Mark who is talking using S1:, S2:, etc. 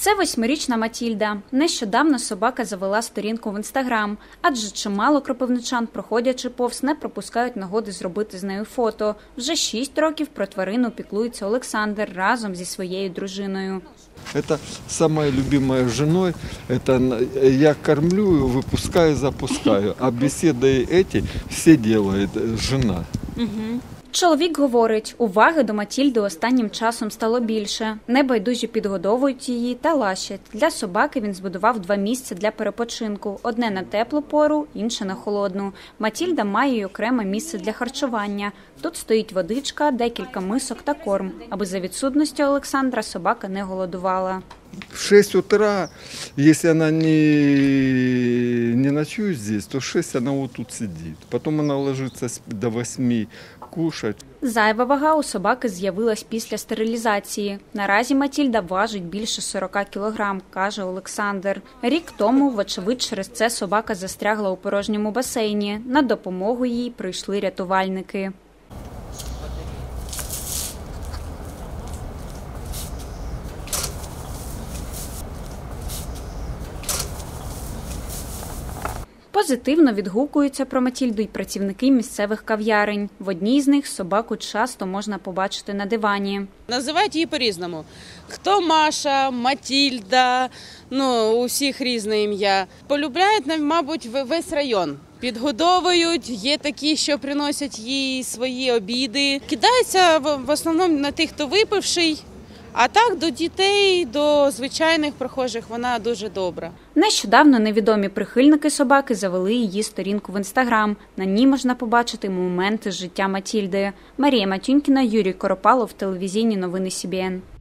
S1: Це 8-річна Матільда. Нещодавно собака завела сторінку в Інстаграм, адже чимало кропивничан, проходячи повз, не пропускають нагоди зробити з нею фото. Вже 6 років про тварину піклується Олександр разом зі своєю дружиною.
S2: Это самая любимая женой. Это я кормлю, выпускаю, запускаю. А беседы эти все делает жена.
S1: Чоловік говорить, уваги до Матільди останнім часом стало більше. Небайдужі підгодовують її та лащать. Для собаки він збудував 2 місця для перепочинку. Одне на теплу пору, інше на холодну. Матільда має й окреме місце для харчування. Тут стоїть водичка, декілька мисок та корм, аби за відсутності Олександра собака не голодувала.
S2: В 6 утра, если она не ночует здесь, то в 6 она вот тут сидит. Потом она ложится до 8 кушать.
S1: Зайва вага у собаки з'явилась після стерилізації. Наразі Матільда важить більше 40 кілограм, каже Олександр. Рік тому, вочевидь, через це собака застрягла у порожньому басейні. На допомогу їй прийшли рятувальники. Позитивно відгукуються про Матільду й працівники місцевих кав'ярень. В одній з них собаку часто можна побачити на дивані.
S3: Називають її по-різному. Хто Маша, Матільда, у всіх різне ім'я. Полюбляють, мабуть, весь район. Підгодовують, є такі, що приносять їй свої обіди. Кидаються в основному на тих, хто випивший. А так, до дітей, до звичайних прохожих вона дуже добра.
S1: Нещодавно невідомі прихильники собаки завели її сторінку в Інстаграм. На ній можна побачити моменти з життя Матільди. Марія Матюнькіна, Юрій Коропалов, телевізійні новини СІБІН.